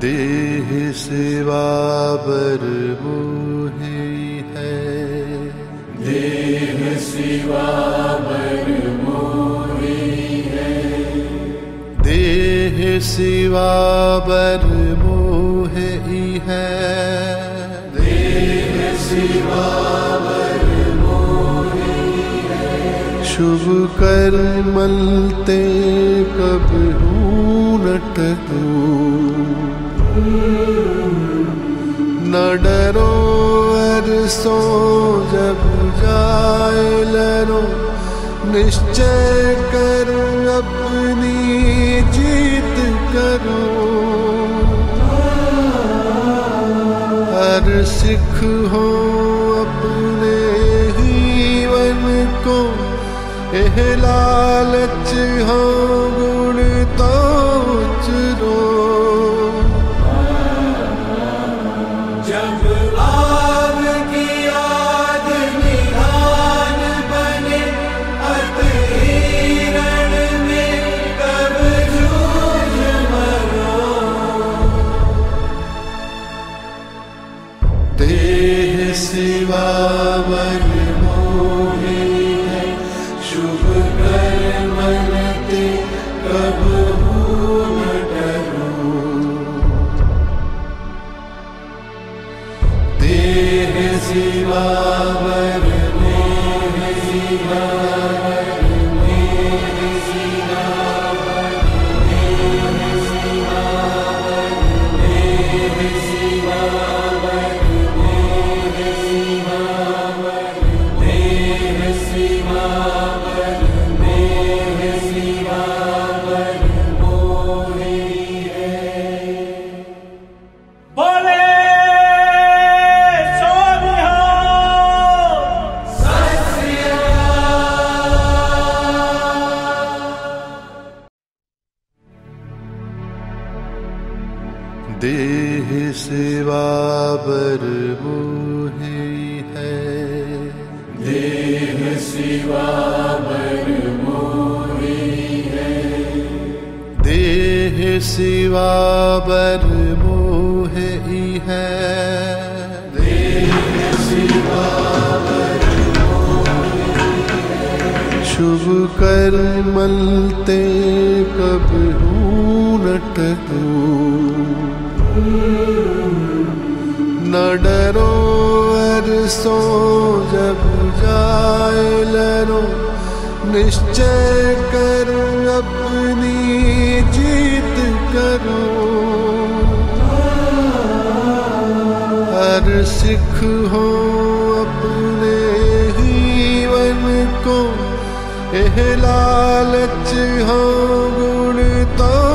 देह सेवा बर मोहि है, देह सेवा बर मोहि है, देह सेवा बर मोहि है, देह सेवा बर मोहि है। शुभ कर्मल ते कबहू न टकूं, न डरो अरसों जब जाए लरो, निश्चय कर अपनी जीत करो। हर सिख हो अपने ही वन को, एह लालच हो गुण तो उचरो। जब आपकी याद निधान बने, अतहीरण में कब जूझ मरो। देह सेवा बर मोहि है, शुभ कर्मल ते कबहू न डरो। देह सेवा बर मोहि है, देह सेवा बर मोहि है, देह सेवा बर मोहि है, देह सेवा बर मोहि है। बोले देह सेवा बर मोहि है, देह सेवा बर मोहि है, देह सेवा बर मोहि है, देह सेवा बर मोहि है। शुभ कर्मल ते कबहू न टकूं, न डरो अरसों जब जाए लरो, निश्चय कर अपनी जीत करो। हर सिख हो अपने ही वन को, एह लालच हो गुण तो